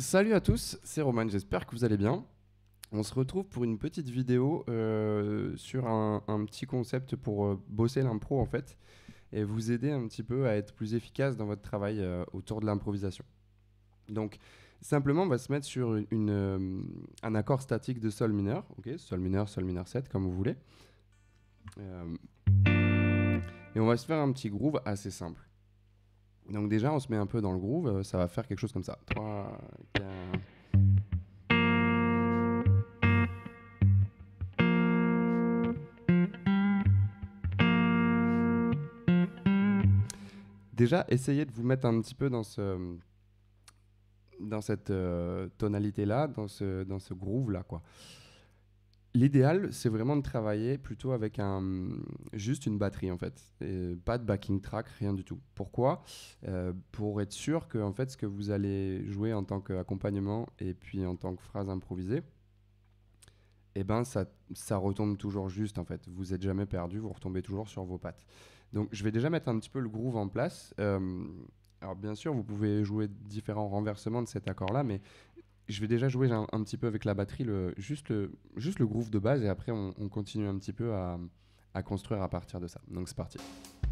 Salut à tous, c'est Roman, j'espère que vous allez bien. On se retrouve pour une petite vidéo sur un petit concept pour bosser l'impro en fait et vous aider un petit peu à être plus efficace dans votre travail autour de l'improvisation. Donc simplement on va se mettre sur un accord statique de sol mineur, ok, sol mineur 7 comme vous voulez. Et on va se faire un petit groove assez simple. Donc déjà on se met un peu dans le groove, ça va faire quelque chose comme ça. 3, 4... Déjà, essayez de vous mettre un petit peu dans cette tonalité-là, dans ce groove-là, quoi. L'idéal, c'est vraiment de travailler plutôt avec juste une batterie, en fait. Et pas de backing track, rien du tout. Pourquoi ? Pour être sûr que en fait, ce que vous allez jouer en tant qu'accompagnement et puis en tant que phrase improvisée, eh ben, ça retombe toujours juste, en fait. Vous n'êtes jamais perdu, vous retombez toujours sur vos pattes. Donc, je vais déjà mettre un petit peu le groove en place. Alors, bien sûr, vous pouvez jouer différents renversements de cet accord-là, mais je vais déjà jouer un petit peu avec la batterie, juste le groove de base, et après, on continue un petit peu à construire à partir de ça. Donc, c'est parti.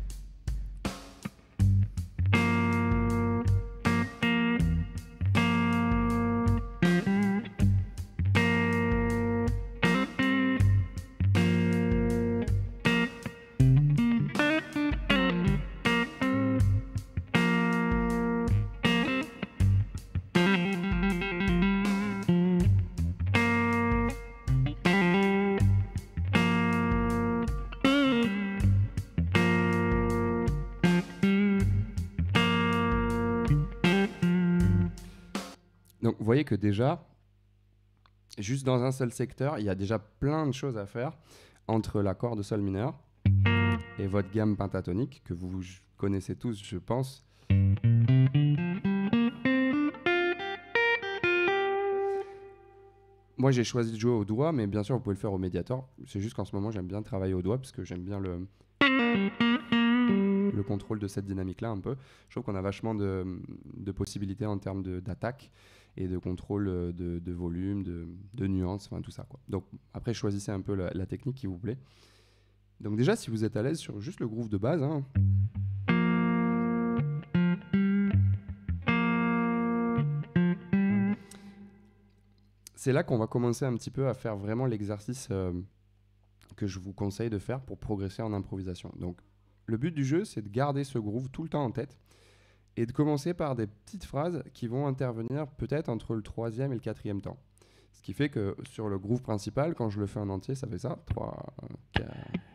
Donc, vous voyez que déjà, juste dans un seul secteur, il y a déjà plein de choses à faire entre l'accord de sol mineur et votre gamme pentatonique, que vous connaissez tous, je pense. Moi, j'ai choisi de jouer au doigt, mais bien sûr, vous pouvez le faire au médiator. C'est juste qu'en ce moment, j'aime bien travailler au doigt parce que j'aime bien le contrôle de cette dynamique-là un peu. Je trouve qu'on a vachement de possibilités en termes d'attaque et de contrôle de volume, de nuances, enfin tout ça, quoi. Donc après, choisissez un peu la technique qui vous plaît. Donc déjà, si vous êtes à l'aise sur juste le groove de base, hein, c'est là qu'on va commencer un petit peu à faire vraiment l'exercice que je vous conseille de faire pour progresser en improvisation. Donc le but du jeu, c'est de garder ce groove tout le temps en tête et de commencer par des petites phrases qui vont intervenir peut-être entre le 3e et le 4e temps. Ce qui fait que sur le groove principal, quand je le fais en entier, ça fait ça. 3, 4...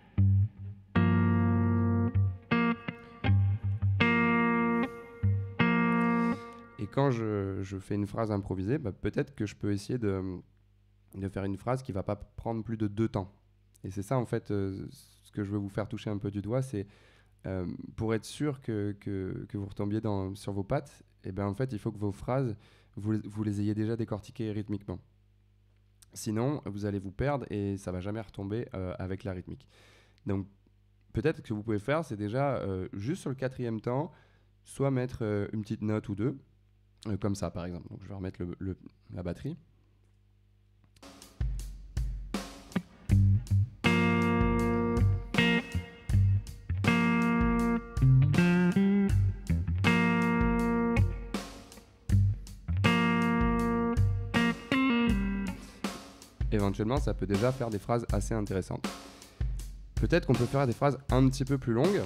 Et quand je fais une phrase improvisée, peut-être que je peux essayer de faire une phrase qui ne va pas prendre plus de 2 temps. Et c'est ça, en fait, ce que je veux vous faire toucher un peu du doigt, c'est pour être sûr que vous retombiez sur vos pattes, et ben en fait, il faut que vos phrases, vous les ayez déjà décortiquées rythmiquement. Sinon, vous allez vous perdre et ça ne va jamais retomber avec la rythmique. Donc, peut-être que ce que vous pouvez faire, c'est déjà, juste sur le 4e temps, soit mettre une petite note ou deux, comme ça, par exemple. Donc, je vais remettre la batterie. Éventuellement, ça peut déjà faire des phrases assez intéressantes. Peut-être qu'on peut faire des phrases un petit peu plus longues.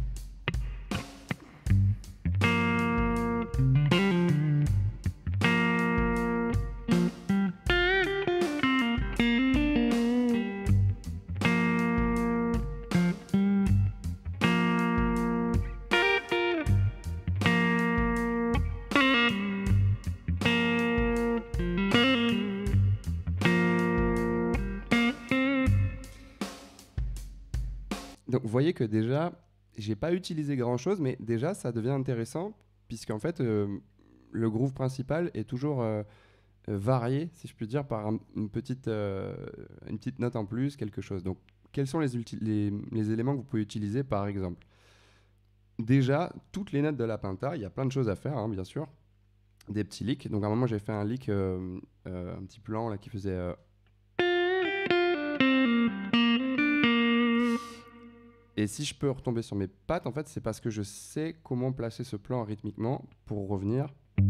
Donc vous voyez que déjà, j'ai pas utilisé grand chose, mais déjà ça devient intéressant, puisqu'en fait le groove principal est toujours varié, si je puis dire, par une petite note en plus, quelque chose. Donc quels sont les éléments que vous pouvez utiliser par exemple ? Déjà, toutes les notes de la penta, il y a plein de choses à faire, hein, bien sûr. des petits licks. Donc à un moment, j'ai fait un lick, un petit plan là qui faisait. Et si je peux retomber sur mes pattes, en fait, c'est parce que je sais comment placer ce plan rythmiquement pour revenir.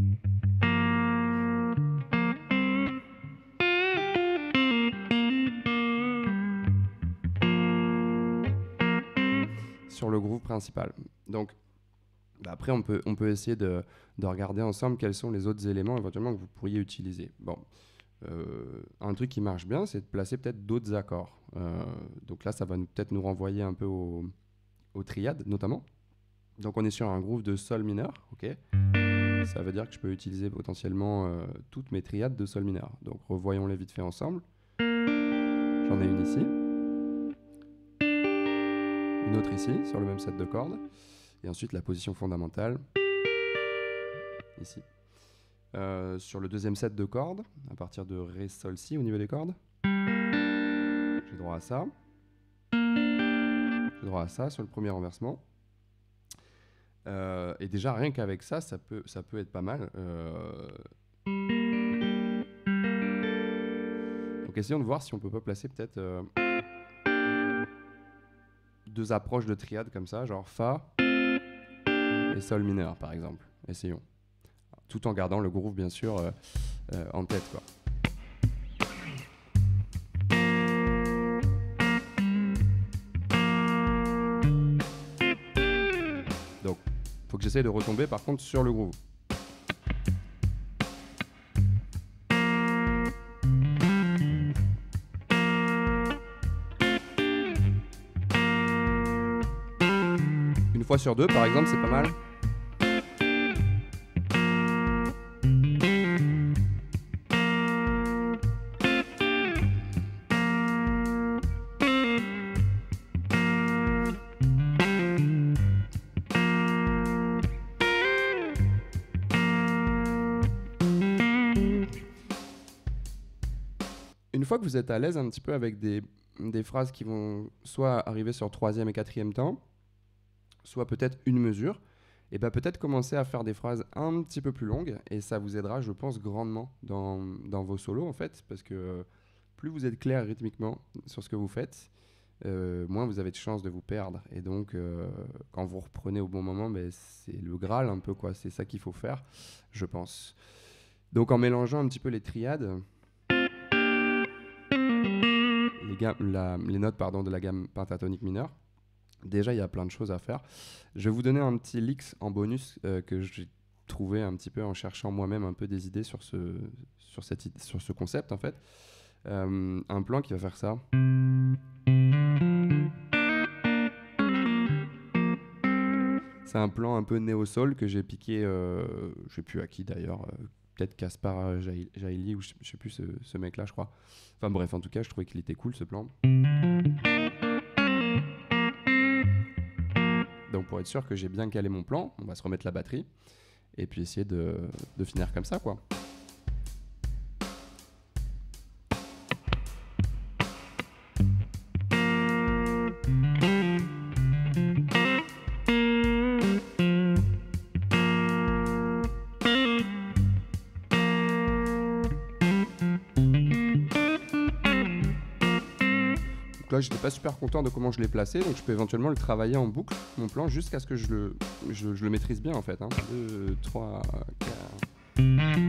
Sur le groove principal. Donc, après, on peut essayer de regarder ensemble quels sont les autres éléments éventuellement que vous pourriez utiliser. Bon, un truc qui marche bien, c'est de placer peut-être d'autres accords. Donc là, ça va peut-être nous renvoyer un peu aux triades, notamment. Donc on est sur un groove de sol mineur, ok. Ça veut dire que je peux utiliser potentiellement toutes mes triades de sol mineur. Donc revoyons-les vite fait ensemble. J'en ai une ici. Une autre ici, sur le même set de cordes. Et ensuite la position fondamentale, ici. Sur le deuxième set de cordes, à partir de Ré, Sol, Si au niveau des cordes, j'ai droit à ça. J'ai droit à ça sur le premier renversement. Et déjà, rien qu'avec ça, ça peut être pas mal. Donc essayons de voir si on peut pas placer peut-être deux approches de triade comme ça, genre Fa et Sol mineur par exemple. Essayons. Tout en gardant le groove bien sûr en tête, quoi. Donc, faut que j'essaye de retomber par contre sur le groove. Une fois sur deux, par exemple, c'est pas mal. Une fois que vous êtes à l'aise un petit peu avec des phrases qui vont soit arriver sur troisième et quatrième temps, soit peut-être une mesure, et ben peut-être commencer à faire des phrases un petit peu plus longues, et ça vous aidera, je pense, grandement dans vos solos, en fait, parce que plus vous êtes clair rythmiquement sur ce que vous faites, moins vous avez de chances de vous perdre. Et donc, quand vous reprenez au bon moment, ben, c'est le Graal un peu, quoi. C'est ça qu'il faut faire, je pense. Donc, en mélangeant un petit peu les triades, les notes de la gamme pentatonique mineure, déjà, il y a plein de choses à faire. Je vais vous donner un petit leaks en bonus que j'ai trouvé un petit peu en cherchant moi-même un peu des idées sur ce concept, en fait. Un plan qui va faire ça. C'est un plan un peu néo-soul que j'ai piqué, je sais plus à qui d'ailleurs, peut-être Caspar Jaili ou je sais plus ce mec-là, je crois. Enfin bref, en tout cas, je trouvais qu'il était cool ce plan. Donc pour être sûr que j'ai bien calé mon plan, on va se remettre la batterie et puis essayer de finir comme ça, quoi. Donc là, j'étais pas super content de comment je l'ai placé, donc je peux éventuellement le travailler en boucle, mon plan, jusqu'à ce que je le maîtrise bien, en fait. 2, 3, 4...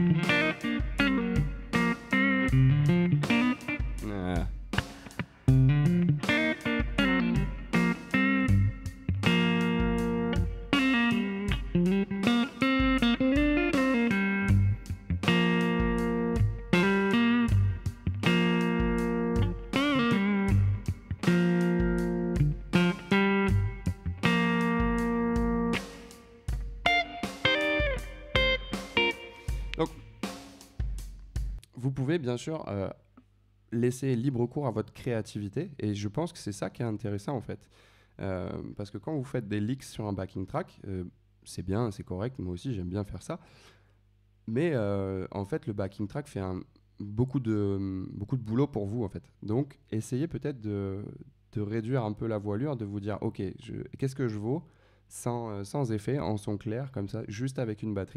Donc, vous pouvez bien sûr laisser libre cours à votre créativité, et je pense que c'est ça qui est intéressant en fait. Parce que quand vous faites des licks sur un backing track, c'est bien, c'est correct, moi aussi j'aime bien faire ça, mais en fait le backing track fait beaucoup de boulot pour vous en fait. Donc essayez peut-être de réduire un peu la voilure, de vous dire ok, qu'est-ce que je vaux sans effet, en son clair, comme ça, juste avec une batterie.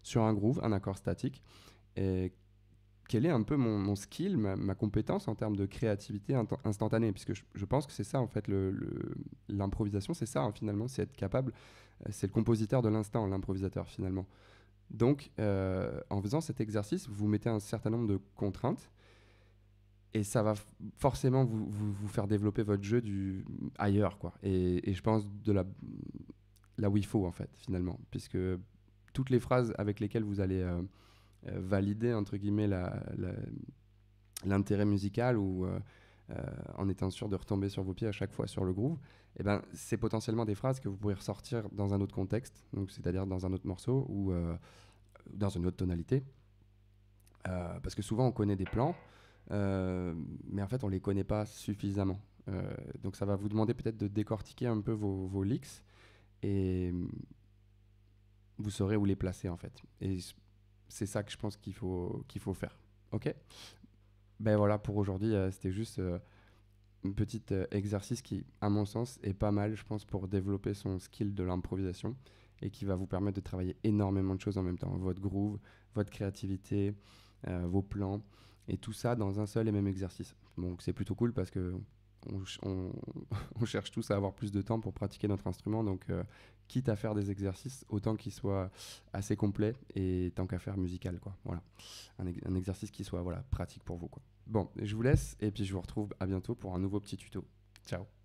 sur un groove, un accord statique. Et quel est un peu mon skill, ma compétence en termes de créativité instantanée, puisque je pense que c'est ça en fait l'improvisation, c'est ça hein, finalement, c'est être capable, c'est le compositeur de l'instant, l'improvisateur finalement. Donc en faisant cet exercice, vous mettez un certain nombre de contraintes et ça va forcément vous faire développer votre jeu ailleurs quoi. Et je pense là où il faut en fait finalement, puisque toutes les phrases avec lesquelles vous allez valider entre guillemets l'intérêt musical ou en étant sûr de retomber sur vos pieds à chaque fois sur le groove, et ben, c'est potentiellement des phrases que vous pourrez ressortir dans un autre contexte, donc c'est-à-dire dans un autre morceau ou dans une autre tonalité. Parce que souvent on connaît des plans, mais en fait on les connaît pas suffisamment. Donc ça va vous demander peut-être de décortiquer un peu vos licks et vous saurez où les placer en fait. Et c'est ça que je pense qu'il faut faire. Ok. Ben voilà, pour aujourd'hui, c'était juste un petit exercice qui, à mon sens, est pas mal, je pense, pour développer son skill de l'improvisation et qui va vous permettre de travailler énormément de choses en même temps. Votre groove, votre créativité, vos plans, et tout ça dans un seul et même exercice. Donc c'est plutôt cool parce que on cherche tous à avoir plus de temps pour pratiquer notre instrument. Donc quitte à faire des exercices, autant qu'ils soient assez complets et tant qu'à faire musical, quoi. Voilà. Un exercice qui soit voilà, pratique pour vous, quoi. Bon, je vous laisse et puis je vous retrouve à bientôt pour un nouveau petit tuto. Ciao.